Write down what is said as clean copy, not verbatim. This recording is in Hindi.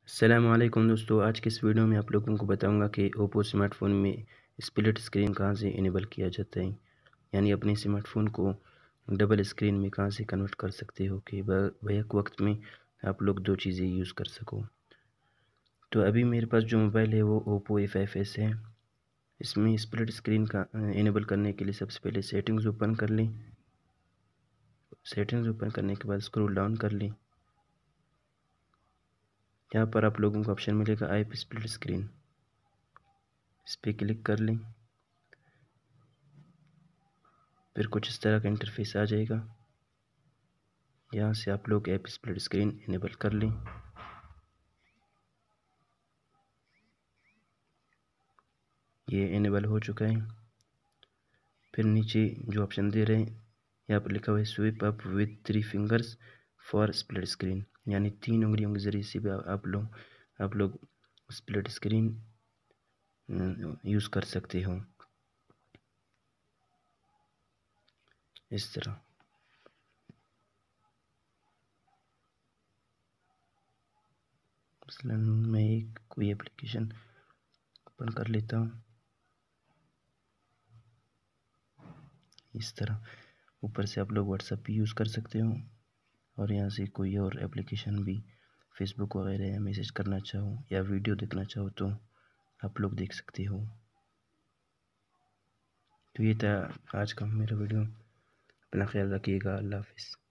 अस्सलामुअलैकुम दोस्तों, आज के इस वीडियो में आप लोगों को बताऊंगा कि ओप्पो स्मार्टफ़ोन में स्प्लिट स्क्रीन कहां से इनेबल किया जाता है। यानी अपने स्मार्टफ़ोन को डबल स्क्रीन में कहां से कन्वर्ट कर सकते हो कि एक वक्त में आप लोग दो चीज़ें यूज़ कर सको। तो अभी मेरे पास जो मोबाइल है वो ओप्पो A5s है। इसमें स्प्लिट स्क्रीन का इनेबल करने के लिए सबसे पहले सेटिंग्स ओपन कर लें। सेटिंग्स ओपन करने के बाद स्क्रॉल डाउन कर लें। यहाँ पर आप लोगों को ऑप्शन मिलेगा ऐप स्प्लिट स्क्रीन, इस पर क्लिक कर लें। फिर कुछ इस तरह का इंटरफेस आ जाएगा। यहाँ से आप लोग ऐप स्प्लिट स्क्रीन इनेबल कर लें। ये इनेबल हो चुका है। फिर नीचे जो ऑप्शन दे रहे हैं यहाँ पर लिखा हुआ है swipe up with 3 fingers for split screen, यानी 3 उंगलियों के ज़रिए से भी आप लोग स्प्लिट स्क्रीन यूज़ कर सकते हो इस तरह। मसलन मैं एक कोई एप्लीकेशन ओपन कर लेता हूँ इस तरह। ऊपर से आप लोग व्हाट्सएप भी यूज़ कर सकते हो और यहाँ से कोई और एप्लीकेशन भी, फेसबुक वगैरह या मैसेज करना चाहो या वीडियो देखना चाहो तो आप लोग देख सकते हो। तो ये था आज का मेरा वीडियो। अपना ख्याल रखिएगा। अल्लाह हाफिज़।